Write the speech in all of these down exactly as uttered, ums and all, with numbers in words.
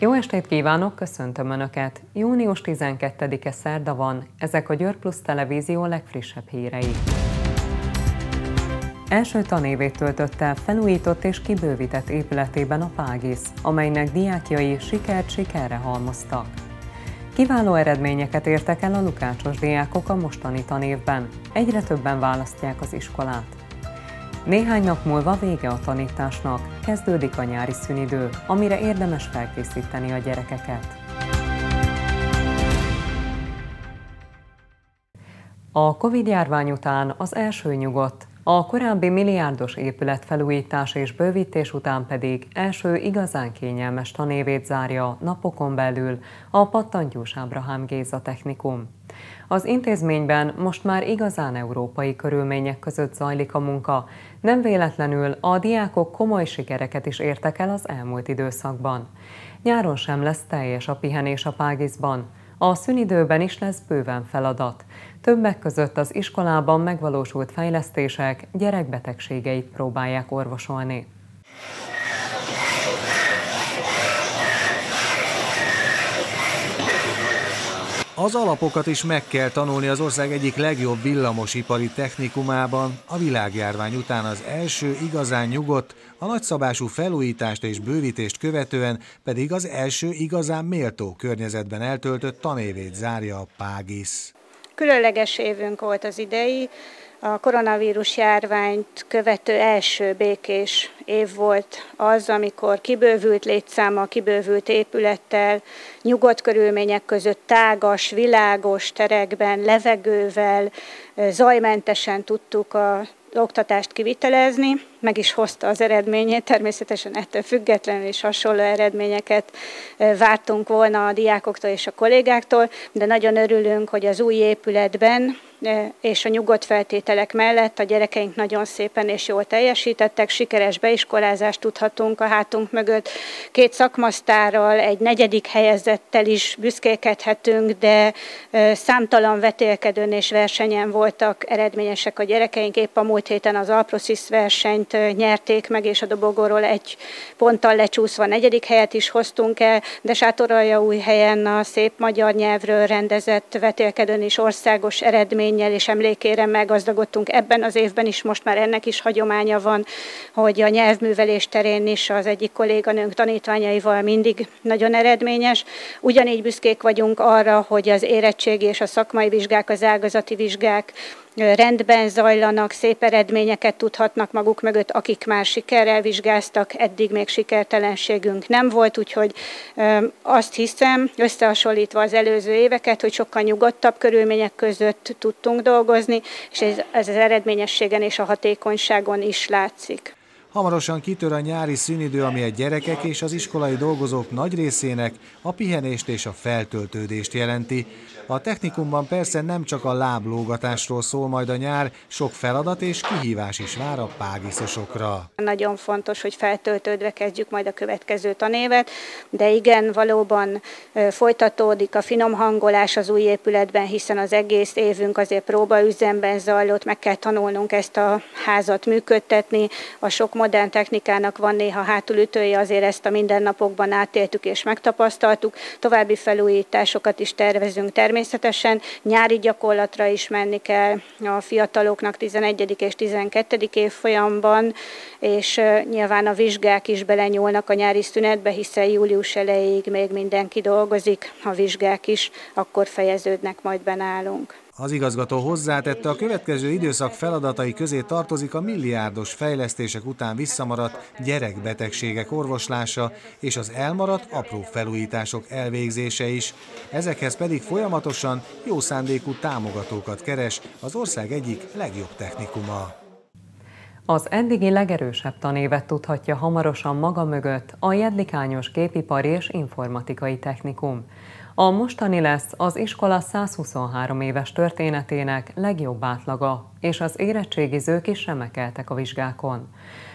Jó estét kívánok, köszöntöm Önöket! június tizenkettedike szerda van, ezek a Győr Plusz Televízió legfrissebb hírei. Első tanévét töltött el felújított és kibővített épületében a Págisz, amelynek diákjai sikert sikerre halmoztak. Kiváló eredményeket értek el a lukácsos diákok a mostani tanévben, egyre többen választják az iskolát. Néhány nap múlva vége a tanításnak, kezdődik a nyári szünidő, amire érdemes felkészíteni a gyerekeket. A Covid-járvány után az első nyugodt, a korábbi milliárdos épületfelújítás és bővítés után pedig első igazán kényelmes tanévét zárja napokon belül a Pattantyús Ábrahám Géza Technikum. Az intézményben most már igazán európai körülmények között zajlik a munka, nem véletlenül a diákok komoly sikereket is értek el az elmúlt időszakban. Nyáron sem lesz teljes a pihenés a Págiszban, a szünidőben is lesz bőven feladat. Többek között az iskolában megvalósult fejlesztések gyerekbetegségeit próbálják orvosolni. Az alapokat is meg kell tanulni az ország egyik legjobb villamosipari technikumában, a világjárvány után az első igazán nyugodt, a nagyszabású felújítást és bővítést követően pedig az első igazán méltó környezetben eltöltött tanévét zárja a Págisz. Különleges évünk volt az idei, a koronavírus járványt követő első békés év volt az, amikor kibővült létszámmal, kibővült épülettel, nyugodt körülmények között tágas, világos terekben, levegővel, zajmentesen tudtuk a oktatást kivitelezni, meg is hozta az eredményét, természetesen ettől függetlenül is hasonló eredményeket vártunk volna a diákoktól és a kollégáktól, de nagyon örülünk, hogy az új épületben és a nyugodt feltételek mellett a gyerekeink nagyon szépen és jól teljesítettek, sikeres beiskolázást tudhatunk a hátunk mögött, két szakmasztárral, egy negyedik helyezettel is büszkélkedhetünk, de számtalan vetélkedőn és versenyen voltak eredményesek a gyerekeink. Épp a múlt héten az Alproszisz versenyt nyerték meg, és a dobogóról egy ponttal lecsúszva negyedik helyet is hoztunk el, de Sátoraljaújhelyen a szép magyar nyelvről rendezett vetélkedőn is országos eredménnyel és emlékére meggazdagodtunk ebben az évben is, most már ennek is hagyománya van, hogy a nyelvművelés terén is az egyik kolléganőnk tanítványaival mindig nagyon eredményes. Ugyanígy büszkék vagyunk arra, hogy az érettségi és a szakmai vizsgák, az ágazati vizsgák rendben zajlanak, szép eredményeket tudhatnak maguk mögött, akik már sikerrel vizsgáztak, eddig még sikertelenségünk nem volt, úgyhogy azt hiszem, összehasonlítva az előző éveket, hogy sokkal nyugodtabb körülmények között tudtunk dolgozni, és ez, ez az eredményességen és a hatékonyságon is látszik. Hamarosan kitör a nyári szünidő, ami a gyerekek és az iskolai dolgozók nagy részének a pihenést és a feltöltődést jelenti. A technikumban persze nem csak a láblógatásról szól majd a nyár, sok feladat és kihívás is vár a págiszosokra. Nagyon fontos, hogy feltöltődve kezdjük majd a következő tanévet, de igen, valóban folytatódik a finom hangolás az új épületben, hiszen az egész évünk azért próbaüzemben zajlott, meg kell tanulnunk ezt a házat működtetni, a sok modern technikának van néha hátulütője, azért ezt a mindennapokban átéltük és megtapasztaltuk. További felújításokat is tervezünk természetesen. Nyári gyakorlatra is menni kell a fiataloknak tizenegyedik és tizenkettedik évfolyamban, és nyilván a vizsgák is belenyúlnak a nyári szünetbe, hiszen július elejéig még mindenki dolgozik, a vizsgák is akkor fejeződnek majd be nálunk. Az igazgató hozzátette, a következő időszak feladatai közé tartozik a milliárdos fejlesztések után visszamaradt gyerekbetegségek orvoslása és az elmaradt apró felújítások elvégzése is. Ezekhez pedig folyamatosan jó szándékú támogatókat keres az ország egyik legjobb technikuma. Az eddigi legerősebb tanévet tudhatja hamarosan maga mögött a Jedlikányos Gépipari és Informatikai Technikum. A mostani lesz az iskola százhuszonhárom éves történetének legjobb átlaga, és az érettségizők is remekeltek a vizsgákon.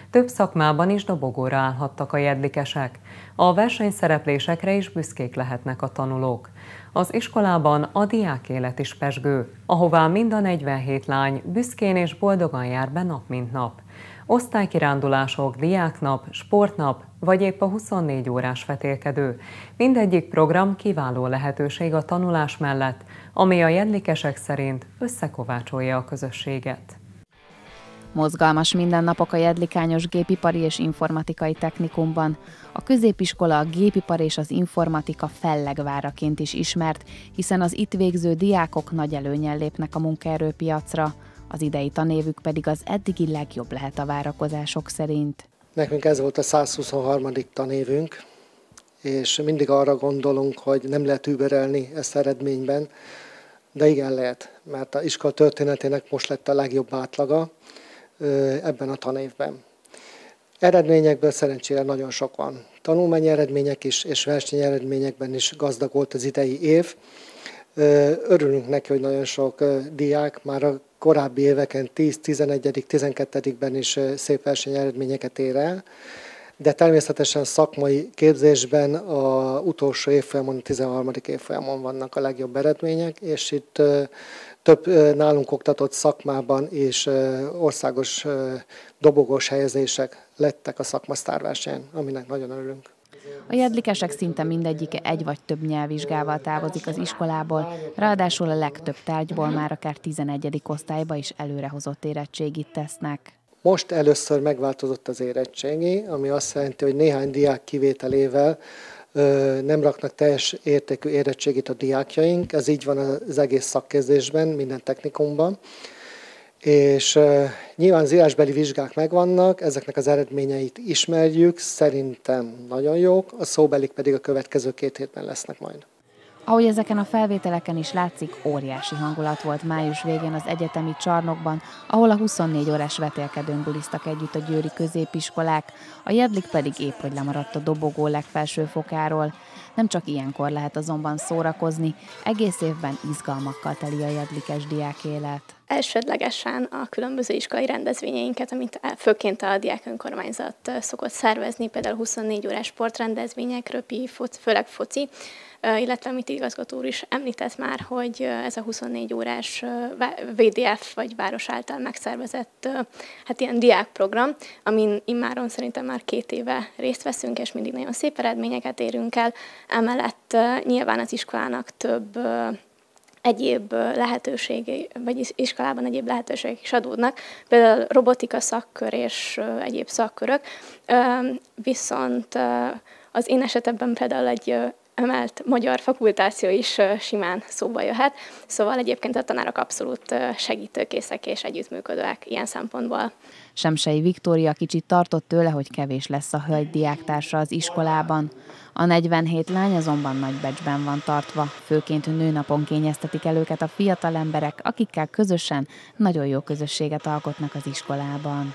Több szakmában is dobogóra állhattak a jedlikesek. A versenyszereplésekre is büszkék lehetnek a tanulók. Az iskolában a diákélet is pezsgő, ahová mind a negyvenhét lány büszkén és boldogan jár be nap mint nap. Osztálykirándulások, diáknap, sportnap, vagy épp a huszonnégy órás vetélkedő. Mindegyik program kiváló lehetőség a tanulás mellett, ami a jedlikesek szerint összekovácsolja a közösséget. Mozgalmas mindennapok a jedlikányos gépipari és informatikai technikumban. A középiskola a gépipar és az informatika fellegváraként is ismert, hiszen az itt végző diákok nagy előnnyel lépnek a munkaerőpiacra. Az idei tanévük pedig az eddigi legjobb lehet a várakozások szerint. Nekünk ez volt a százhuszonharmadik tanévünk, és mindig arra gondolunk, hogy nem lehet überelni ezt eredményben, de igen lehet, mert az iskola történetének most lett a legjobb átlaga ebben a tanévben. Eredményekből szerencsére nagyon sok van. Tanulmányi eredmények is és versenyeredményekben is gazdag volt az idei év. Örülünk neki, hogy nagyon sok diák már a korábbi éveken tíz, tizenegy, tizenkettőben is szép versenyeredményeket ér el, de természetesen szakmai képzésben az utolsó évfolyamon, a tizenharmadik évfolyamon vannak a legjobb eredmények, és itt több nálunk oktatott szakmában és országos dobogós helyezések lettek a szakmasztárversenyen, aminek nagyon örülünk. A jedlikesek szinte mindegyike egy vagy több nyelvvizsgával távozik az iskolából, ráadásul a legtöbb tárgyból már akár tizenegyedik osztályba is előrehozott érettségit tesznek. Most először megváltozott az érettségi, ami azt jelenti, hogy néhány diák kivételével nem raknak teljes értékű érettségit a diákjaink, ez így van az egész szakképzésben, minden technikumban. És uh, nyilván az írásbeli vizsgák megvannak, ezeknek az eredményeit ismerjük, szerintem nagyon jók, a szóbelik pedig a következő két hétben lesznek majd. Ahogy ezeken a felvételeken is látszik, óriási hangulat volt május végén az egyetemi csarnokban, ahol a huszonnégy órás vetélkedőn bulisztak együtt a győri középiskolák, a jedlik pedig épp hogy lemaradt a dobogó legfelső fokáról. Nem csak ilyenkor lehet azonban szórakozni, egész évben izgalmakkal teli a jedlikes diákélet. Elsődlegesen a különböző iskolai rendezvényeinket, amit főként a diák önkormányzat szokott szervezni, például huszonnégy órás sportrendezvények, röpi, főleg foci, illetve amit igazgató úr is említett már, hogy ez a huszonnégy órás vé dé ef vagy város által megszervezett hát ilyen diákprogram, amin immáron szerintem már két éve részt veszünk, és mindig nagyon szép eredményeket érünk el. Emellett nyilván az iskolának több egyéb lehetőségei, vagy iskolában egyéb lehetőségek is adódnak, például robotika szakkör és egyéb szakkörök, viszont az én esetemben például egy emelt magyar fakultáció is simán szóba jöhet, szóval egyébként a tanárok abszolút segítőkészek és együttműködőek ilyen szempontból. Semsei Viktória kicsit tartott tőle, hogy kevés lesz a hölgy diáktársa az iskolában. A negyvenhét lány azonban nagy becsben van tartva, főként nőnapon kényeztetik el őket a fiatal emberek, akikkel közösen nagyon jó közösséget alkotnak az iskolában.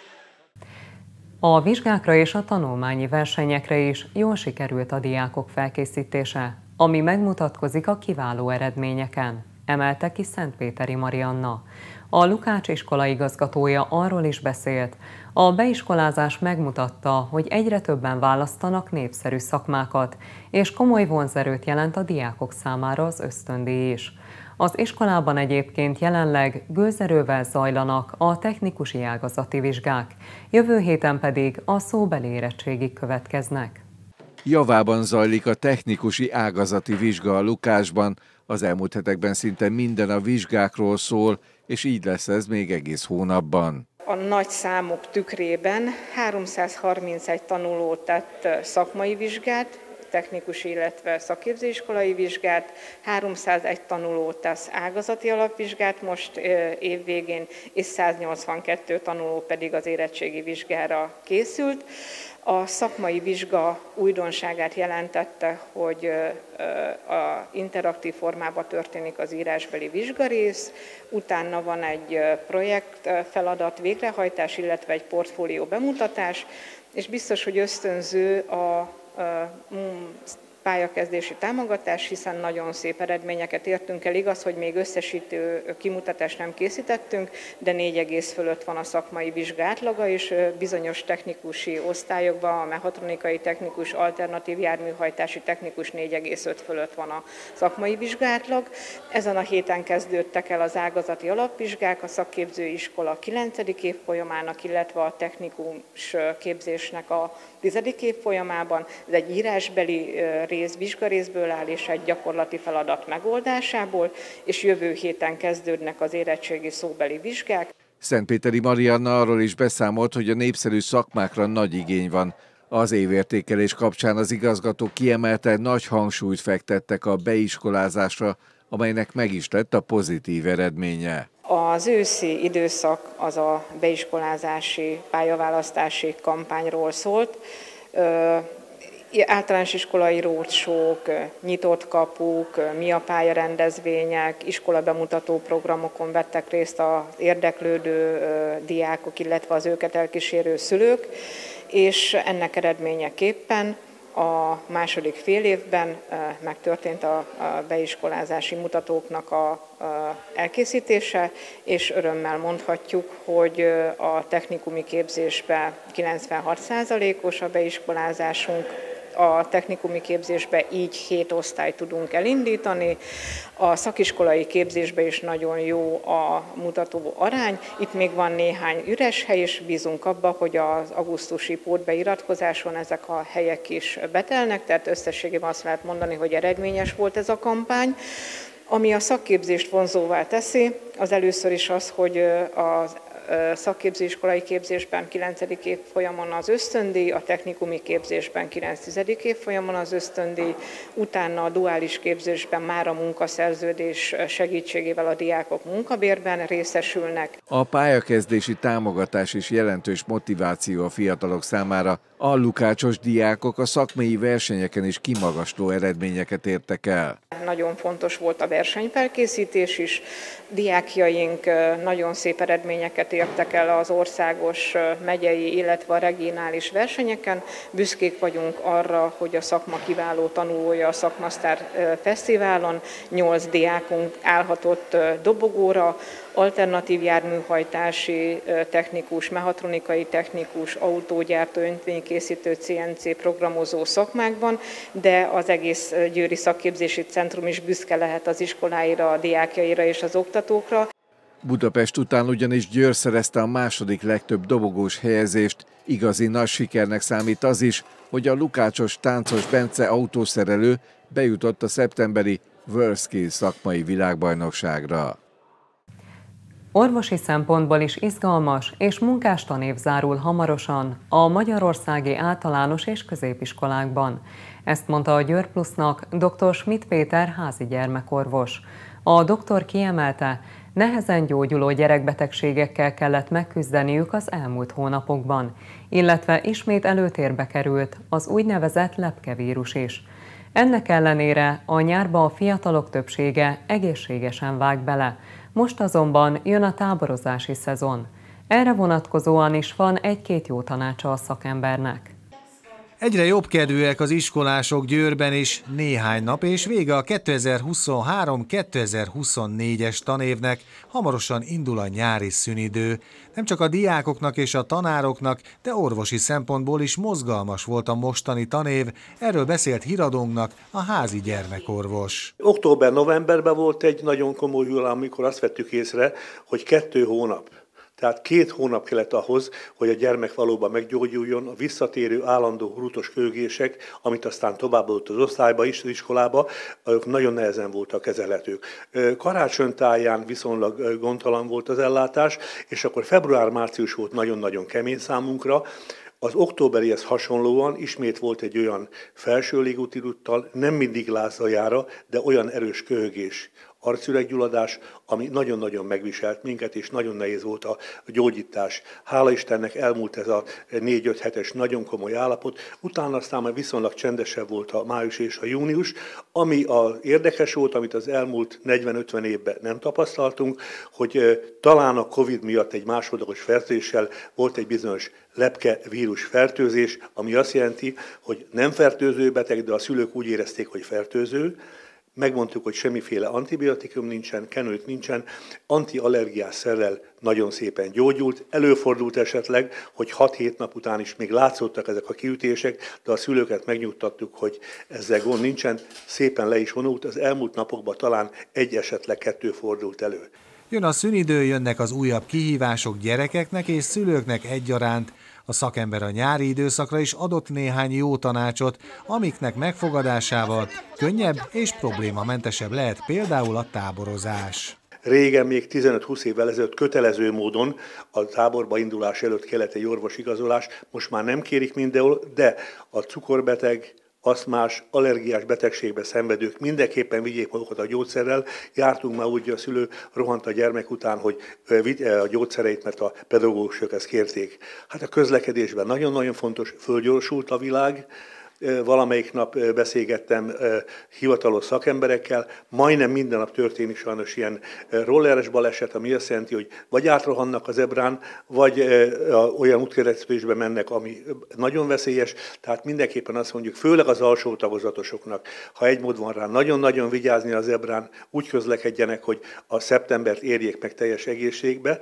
A vizsgákra és a tanulmányi versenyekre is jól sikerült a diákok felkészítése, ami megmutatkozik a kiváló eredményeken, emelte ki Szentpéteri Marianna. A Lukács iskola igazgatója arról is beszélt, a beiskolázás megmutatta, hogy egyre többen választanak népszerű szakmákat, és komoly vonzerőt jelent a diákok számára az ösztöndíj is. Az iskolában egyébként jelenleg gőzerővel zajlanak a technikusi ágazati vizsgák, jövő héten pedig a szóbeli érettségig következnek. Javában zajlik a technikusi ágazati vizsga a Lukácsban, az elmúlt hetekben szinte minden a vizsgákról szól, és így lesz ez még egész hónapban. A nagy számok tükrében háromszázharmincegy tanuló tett szakmai vizsgát, technikus, illetve szakképzőiskolai vizsgát, háromszázegy tanuló tesz ágazati alapvizsgát most évvégén, és száznyolcvankettő tanuló pedig az érettségi vizsgára készült. A szakmai vizsga újdonságát jelentette, hogy a interaktív formában történik az írásbeli vizsgarész, utána van egy projekt feladat végrehajtás, illetve egy portfólió bemutatás, és biztos, hogy ösztönző a pályakezdési támogatás, hiszen nagyon szép eredményeket értünk el. Igaz, hogy még összesítő kimutatást nem készítettünk, de négy egész fölött van a szakmai vizsga átlaga, és bizonyos technikusi osztályokban a mechatronikai technikus, alternatív járműhajtási technikus négy egész öt fölött van a szakmai vizsga átlag. Ezen a héten kezdődtek el az ágazati alapvizsgák, a szakképzőiskola kilencedik évfolyamának, illetve a technikus képzésnek a tizedik évfolyamában. Ez egy írásbeli rész, vizsgarészből áll, és egy gyakorlati feladat megoldásából, és jövő héten kezdődnek az érettségi szóbeli vizsgák. Szentpéteri Marianna arról is beszámolt, hogy a népszerű szakmákra nagy igény van. Az évértékelés kapcsán az igazgatók kiemelte, nagy hangsúlyt fektettek a beiskolázásra, amelynek meg is lett a pozitív eredménye. Az őszi időszak az a beiskolázási, pályaválasztási kampányról szólt. Általános iskolai roadshow-k, nyitott kapuk, mi a pálya rendezvények, iskola bemutató programokon vettek részt az érdeklődő diákok, illetve az őket elkísérő szülők, és ennek eredményeképpen a második fél évben megtörtént a beiskolázási mutatóknak a elkészítése, és örömmel mondhatjuk, hogy a technikumi képzésben kilencvenhat százalékos a beiskolázásunk, a technikumi képzésbe így hét osztályt tudunk elindítani. A szakiskolai képzésben is nagyon jó a mutató arány. Itt még van néhány üres hely, és bízunk abba, hogy az augusztusi pótbeiratkozáson ezek a helyek is betelnek, tehát összességében azt lehet mondani, hogy eredményes volt ez a kampány. Ami a szakképzést vonzóvá teszi, az először is az, hogy az szakképzőiskolai képzésben kilencedik évfolyamon az ösztöndíj, a technikumi képzésben kilencedik évfolyamon az ösztöndíj, utána a duális képzésben már a munkaszerződés segítségével a diákok munkabérben részesülnek. A pályakezdési támogatás is jelentős motiváció a fiatalok számára. A lukácsos diákok a szakmai versenyeken is kimagasló eredményeket értek el. Nagyon fontos volt a versenyfelkészítés is. Diákjaink nagyon szép eredményeket értek el az országos, megyei, illetve a regionális versenyeken. Büszkék vagyunk arra, hogy a szakma kiváló tanulója a Szakmasztár Fesztiválon. Nyolc diákunk állhatott dobogóra, alternatív járműhajtási technikus, mechatronikai technikus, autógyártó, öntvénykészítő, cé en cé programozó szakmákban, de az egész Győri Szakképzési Centrum is büszke lehet az iskoláira, a diákjaira és az oktatókra. Budapest után ugyanis Győr szerezte a második legtöbb dobogós helyezést. Igazi nagy sikernek számít az is, hogy a lukácsos Táncos Bence autószerelő bejutott a szeptemberi WorldSkills szakmai világbajnokságra. Orvosi szempontból is izgalmas és munkás tanév zárul hamarosan a magyarországi általános és középiskolákban. Ezt mondta a Győr Plusznak dr. Schmidt Péter házi gyermekorvos. A doktor kiemelte, nehezen gyógyuló gyerekbetegségekkel kellett megküzdeniük az elmúlt hónapokban, illetve ismét előtérbe került az úgynevezett lepkevírus is. Ennek ellenére a nyárba a fiatalok többsége egészségesen vág bele, most azonban jön a táborozási szezon. Erre vonatkozóan is van egy-két jó tanácsa a szakembernek. Egyre jobb kedvűek az iskolások Győrben is, néhány nap és vége a kétezer-huszonhárom kétezer-huszonnégyes tanévnek, hamarosan indul a nyári szünidő. Nem csak a diákoknak és a tanároknak, de orvosi szempontból is mozgalmas volt a mostani tanév, erről beszélt híradónknak a házi gyermekorvos. Október-novemberben volt egy nagyon komoly hullám, amikor azt vettük észre, hogy kettő hónap. Tehát két hónap kellett ahhoz, hogy a gyermek valóban meggyógyuljon, a visszatérő állandó hurútos kőgések, amit aztán továbbadott az osztályba is, az iskolába, azok nagyon nehezen voltak kezelhetők. Karácsonytáján viszonylag gondtalan volt az ellátás, és akkor február-március volt nagyon-nagyon kemény számunkra. Az októberihez hasonlóan ismét volt egy olyan felső légúti rúttal, nem mindig lázzajára, de olyan erős köhögés arcüreggyulladás, ami nagyon-nagyon megviselt minket, és nagyon nehéz volt a gyógyítás. Hála Istennek elmúlt ez a négy-öt hetes nagyon komoly állapot, utána aztán már viszonylag csendesebb volt a május és a június, ami a érdekes volt, amit az elmúlt negyven-ötven évben nem tapasztaltunk, hogy talán a Covid miatt egy másodlagos fertőzéssel volt egy bizonyos lepkevírus fertőzés, ami azt jelenti, hogy nem fertőző beteg, de a szülők úgy érezték, hogy fertőző. Megmondtuk, hogy semmiféle antibiotikum nincsen, kenőt nincsen, antiallergiás szerrel nagyon szépen gyógyult. Előfordult esetleg, hogy hat-hét nap után is még látszottak ezek a kiütések, de a szülőket megnyugtattuk, hogy ezzel gond nincsen, szépen le is vonult. Az elmúlt napokban talán egy esetleg kettő fordult elő. Jön a szünidő, jönnek az újabb kihívások gyerekeknek és szülőknek egyaránt. A szakember a nyári időszakra is adott néhány jó tanácsot, amiknek megfogadásával könnyebb és problémamentesebb lehet például a táborozás. Régen, még tizenöt-húsz évvel ezelőtt kötelező módon a táborba indulás előtt kellett egy orvosigazolás, most már nem kérik mindenhol, de a cukorbeteg, asztmás, allergiás betegségbe szenvedők mindenképpen vigyék magukat a gyógyszerrel. Jártunk már úgy, a szülő rohant a gyermek után, hogy vigye a gyógyszereit, mert a pedagógusok ezt kérték. Hát a közlekedésben nagyon-nagyon fontos, fölgyorsult a világ. Valamelyik nap beszélgettem hivatalos szakemberekkel, majdnem minden nap történik sajnos ilyen rolleres baleset, ami azt jelenti, hogy vagy átrohannak az zebrán, vagy olyan útkeresztülésbe mennek, ami nagyon veszélyes. Tehát mindenképpen azt mondjuk, főleg az alsó tagozatosoknak, ha egy mód van rá, nagyon-nagyon vigyázni a zebrán, úgy közlekedjenek, hogy a szeptembert érjék meg teljes egészségbe.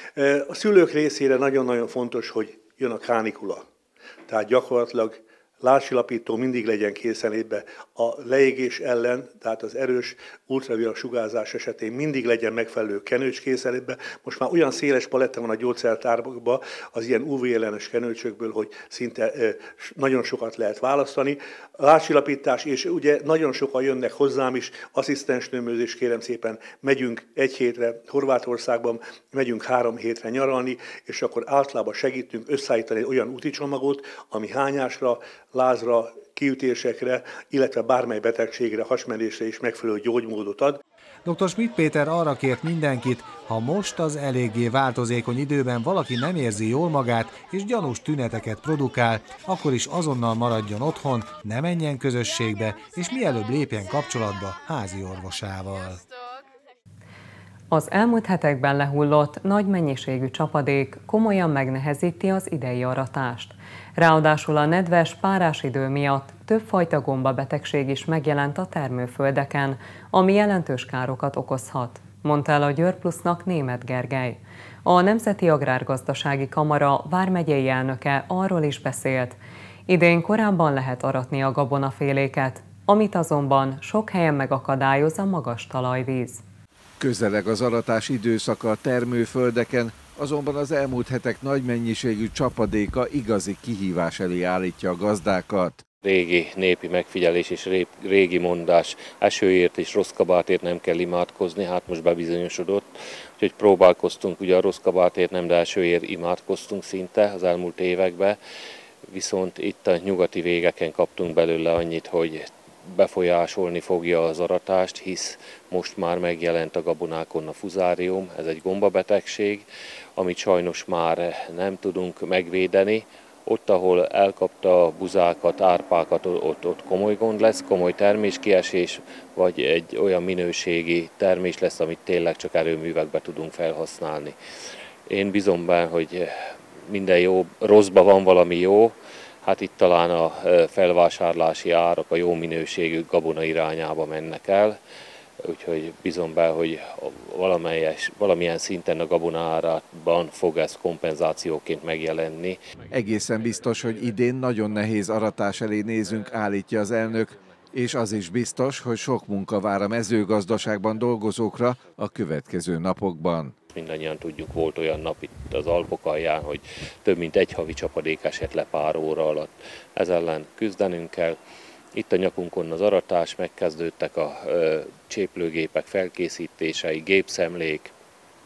A szülők részére nagyon-nagyon fontos, hogy jön a kánikula. Tehát gyakorlatilag lábcsillapító mindig legyen készenlétben a leégés ellen, tehát az erős ultraviolet sugárzás esetén mindig legyen megfelelő kenőcs készenlétben. Most már olyan széles paletta van a gyógyszertárban az ilyen ú vé ellenes kenőcsökből, hogy szinte nagyon sokat lehet választani. A lábcsillapítás, és ugye nagyon sokan jönnek hozzám is, asszisztensnőmözés, kérem szépen, megyünk egy hétre Horvátországban, megyünk három hétre nyaralni, és akkor általában segítünk összeállítani olyan úti csomagot, ami hányásra, lázra, kiütésekre, illetve bármely betegségre, hasmenésre is megfelelő gyógymódot ad. doktor Schmidt Péter arra kért mindenkit, ha most az eléggé változékony időben valaki nem érzi jól magát és gyanús tüneteket produkál, akkor is azonnal maradjon otthon, ne menjen közösségbe, és mielőbb lépjen kapcsolatba házi orvosával. Az elmúlt hetekben lehullott nagy mennyiségű csapadék komolyan megnehezíti az idei aratást. Ráadásul a nedves, párás idő miatt többfajta gombabetegség is megjelent a termőföldeken, ami jelentős károkat okozhat, mondta el a Győr Plusznak Németh Gergely. A Nemzeti Agrárgazdasági Kamara vármegyei elnöke arról is beszélt, idén korábban lehet aratni a gabonaféléket, amit azonban sok helyen megakadályoz a magas talajvíz. Közeleg az aratás időszaka a termőföldeken, azonban az elmúlt hetek nagy mennyiségű csapadéka igazi kihívás elé állítja a gazdákat. Régi népi megfigyelés és régi mondás, esőért és rossz kabátért nem kell imádkozni, hát most bebizonyosodott, úgyhogy próbálkoztunk, ugye a rossz kabátért nem, de esőért imádkoztunk szinte az elmúlt években, viszont itt a nyugati végeken kaptunk belőle annyit, hogy befolyásolni fogja az aratást, hisz most már megjelent a gabonákon a fuzárium, ez egy gombabetegség, amit sajnos már nem tudunk megvédeni. Ott, ahol elkapta a buzákat, árpákat, ott, ott komoly gond lesz, komoly terméskiesés, vagy egy olyan minőségi termés lesz, amit tényleg csak erőművekbe tudunk felhasználni. Én bízom benne, hogy minden jó, rosszban van valami jó, hát itt talán a felvásárlási árak a jó minőségű gabona irányába mennek el, úgyhogy bízom be, hogy valamelyes, valamilyen szinten a gabona árában fog ez kompenzációként megjelenni. Egészen biztos, hogy idén nagyon nehéz aratás elé nézünk, állítja az elnök, és az is biztos, hogy sok munka vár a mezőgazdaságban dolgozókra a következő napokban. Mindannyian tudjuk, volt olyan nap itt az Alpok alján, hogy több mint egy havi csapadék esett le pár óra alatt. Ez ellen küzdenünk kell. Itt a nyakunkon az aratás, megkezdődtek a ö, cséplőgépek felkészítései, gépszemlék,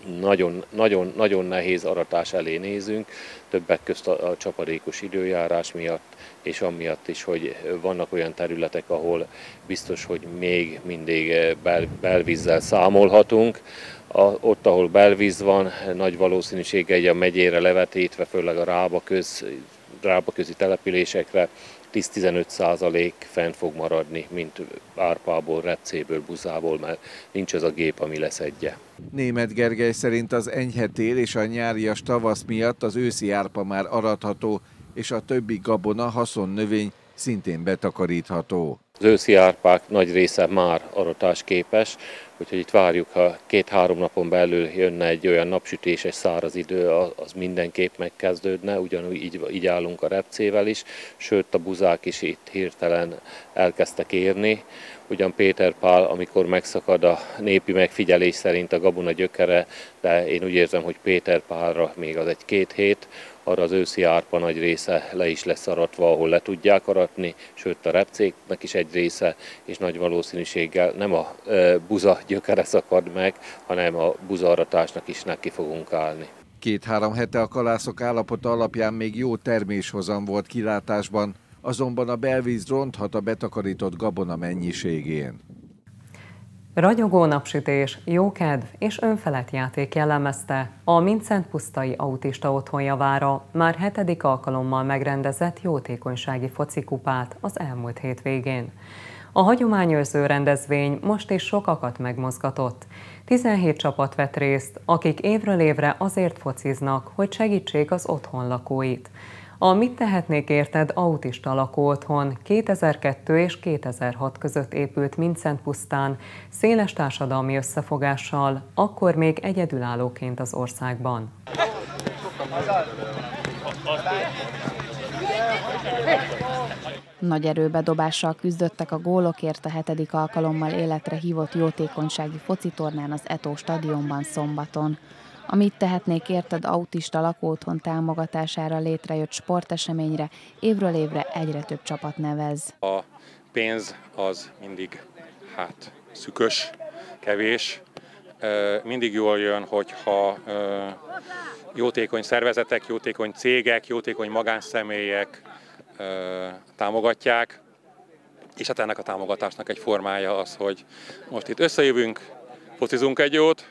nagyon, nagyon, nagyon nehéz aratás elé nézünk, többek közt a, a csapadékos időjárás miatt, és amiatt is, hogy vannak olyan területek, ahol biztos, hogy még mindig bel, belvízzel számolhatunk. A, ott, ahol belvíz van, nagy valószínűséggel egy a megyére levetítve, főleg a Rába, köz, Rába közi településekre tíz-tizenöt százalék fent fog maradni, mint árpából, repcéből, buzából, mert nincs az a gép, ami leszedje. Németh Gergely szerint az enyhe tél és a nyárias tavasz miatt az őszi árpa már aratható, és a többi gabona haszonnövény szintén betakarítható. Az őszi árpák nagy része már aratásképes, úgyhogy itt várjuk, ha két-három napon belül jönne egy olyan napsütéses száraz idő, az mindenképp megkezdődne, ugyanúgy így, így állunk a repcével is, sőt a buzák is itt hirtelen elkezdtek érni. Ugyan Péter Pál, amikor megszakad a népi megfigyelés szerint a gabona gyökere, de én úgy érzem, hogy Péter Pálra még az egy-két hét, arra az őszi árpa nagy része le is lesz aratva, ahol le tudják aratni, sőt a repcéknek is egy része, és nagy valószínűséggel nem a e, buza gyökere szakad meg, hanem a buzaaratásnak is neki fogunk állni. Két-három hete a kalászok állapota alapján még jó terméshozam volt kilátásban, azonban a belvíz ronthat a betakarított gabona mennyiségén. Ragyogó napsütés, jókedv és önfelett játék jellemezte a Mincentpusztai Autista Otthon javára már hetedik alkalommal megrendezett jótékonysági focikupát az elmúlt hétvégén. A hagyományőrző rendezvény most is sokakat megmozgatott. tizenhét csapat vett részt, akik évről évre azért fociznak, hogy segítsék az otthon lakóit. A Mit tehetnék érted autista lakóotthon kétezer-kettő és kétezer-hat között épült Mincentpusztán széles társadalmi összefogással, akkor még egyedülállóként az országban. Nagy erőbedobással küzdöttek a gólokért a hetedik alkalommal életre hívott jótékonysági focitornán az Eto stadionban szombaton. A Mit tehetnék érted autista lakóotthon támogatására létrejött sporteseményre évről évre egyre több csapat nevez. A pénz az mindig hát szükös, kevés. Mindig jól jön, hogyha jótékony szervezetek, jótékony cégek, jótékony magánszemélyek támogatják, és hát ennek a támogatásnak egy formája az, hogy most itt összejövünk, focizunk egy jót,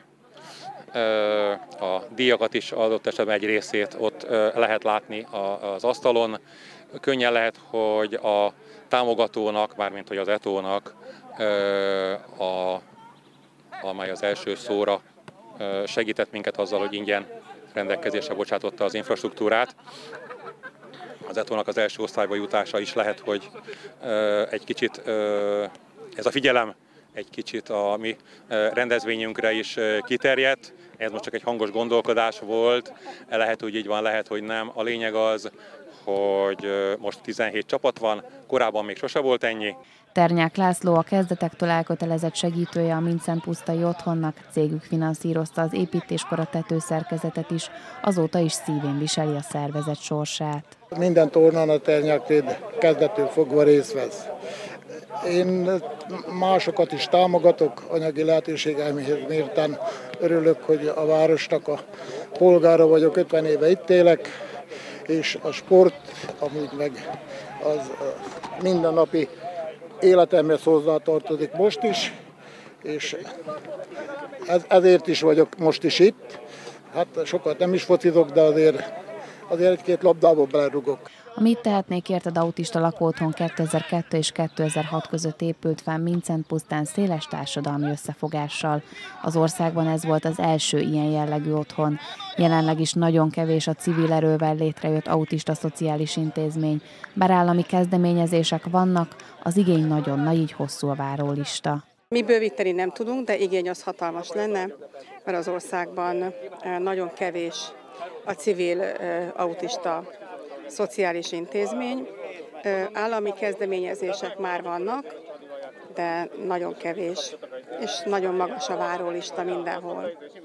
a díjakat is adott esetben egy részét ott lehet látni az asztalon. Könnyen lehet, hogy a támogatónak, mármint hogy az Etónak, a, amely az első szóra segített minket azzal, hogy ingyen rendelkezésre bocsátotta az infrastruktúrát. Az Etónak az első osztályba jutása is lehet, hogy egy kicsit ez a figyelem egy kicsit a mi rendezvényünkre is kiterjedt. Ez most csak egy hangos gondolkodás volt, lehet, hogy így van, lehet, hogy nem. A lényeg az, hogy most tizenhét csapat van, korábban még sose volt ennyi. Ternyák László a kezdetektől elkötelezett segítője a Mincentpusztai Otthonnak, cégük finanszírozta az építéskor a tetőszerkezetet is, azóta is szívén viseli a szervezet sorsát. Minden tornán a Ternyákvéd kezdettől fogva részt vesz. Én másokat is támogatok, anyagi lehetőségeimhez mérten örülök, hogy a városnak a polgára vagyok, ötven éve itt élek, és a sport, amúgy meg az mindennapi életemhez hozzátartozik most is, és ez, ezért is vagyok most is itt. Hát sokat nem is focizok, de azért, azért egy-két labdába belerugok. A Mit tehetnék érted autista lakóotthon kétezer-kettő és kétezer-hat között épült fel Mincentpusztán széles társadalmi összefogással. Az országban ez volt az első ilyen jellegű otthon. Jelenleg is nagyon kevés a civil erővel létrejött autista szociális intézmény. Bár állami kezdeményezések vannak, az igény nagyon nagy, így hosszú a várólista. Mi bővíteni nem tudunk, de igény az hatalmas lenne, mert az országban nagyon kevés a civil autista szociális intézmény. Állami kezdeményezések már vannak, de nagyon kevés, és nagyon magas a várólista mindenhol.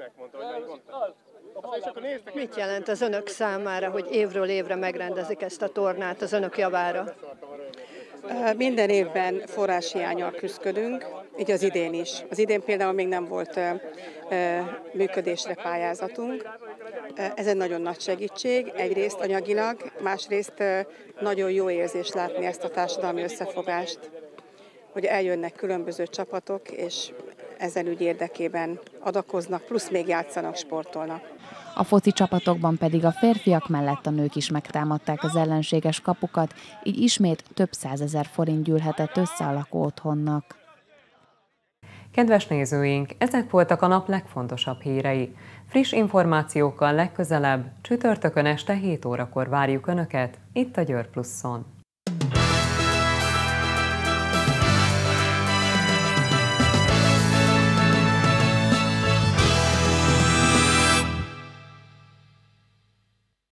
Mit jelent az önök számára, hogy évről évre megrendezik ezt a tornát az önök javára? Minden évben forráshiánnyal küzdködünk, így az idén is. Az idén például még nem volt ö, ö, működésre pályázatunk. Ez egy nagyon nagy segítség, egyrészt anyagilag, másrészt ö, nagyon jó érzés látni ezt a társadalmi összefogást, hogy eljönnek különböző csapatok, és ezen ügy érdekében adakoznak, plusz még játszanak, sportolnak. A foci csapatokban pedig a férfiak mellett a nők is megtámadták az ellenséges kapukat, így ismét több százezer forint gyűlhetett össze a lakóotthonnak. Kedves nézőink, ezek voltak a nap legfontosabb hírei. Friss információkkal legközelebb, csütörtökön este hét órakor várjuk Önöket, itt a Győr Pluszon.